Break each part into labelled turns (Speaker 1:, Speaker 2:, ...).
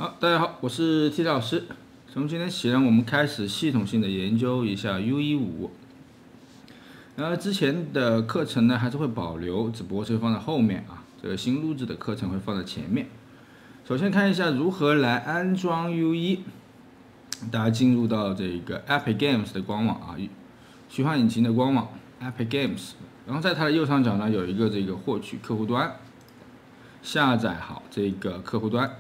Speaker 1: 好，大家好，我是 T 老师。从今天起呢，我们开始系统性的研究一下 U15。之前的课程呢还是会保留，只不过是放在后面啊。这个新录制的课程会放在前面。首先看一下如何来安装 U1。大家进入到这个 Epic Games 的官网啊，虚幻引擎的官网 Epic Games。然后在它的右上角呢有一个这个获取客户端，下载好这个客户端。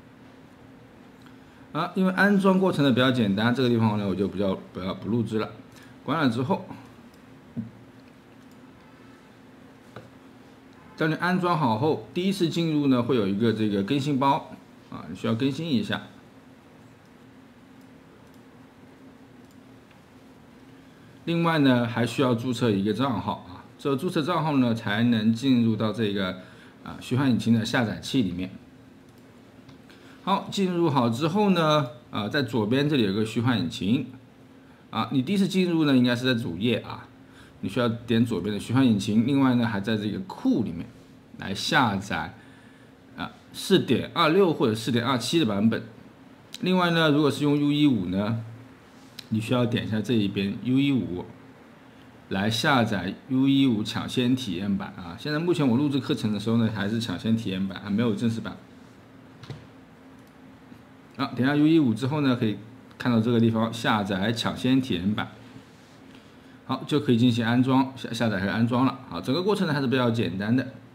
Speaker 1: 因为安装过程呢比较简单，这个地方呢我就不录制了。关了之后，当你安装好后，第一次进入呢会有一个这个更新包啊，你需要更新一下。另外呢还需要注册一个账号啊，只有注册账号呢才能进入到这个虚幻引擎的下载器里面。好，进入好之后呢，在左边这里有个虚幻引擎，你第一次进入呢，应该是在主页啊，你需要点左边的虚幻引擎。另外呢，还在这个库里面来下载4.26或者4.27的版本。另外呢，如果是用 U15呢，你需要点一下这一边 U15 来下载 U15抢先体验版啊。现在目前我录制课程的时候呢，还是抢先体验版，还没有正式版。点下 U15之后呢，可以看到这个地方下载抢先体验版，好，就可以进行安装、下载和安装了。好，整个过程呢还是比较简单的。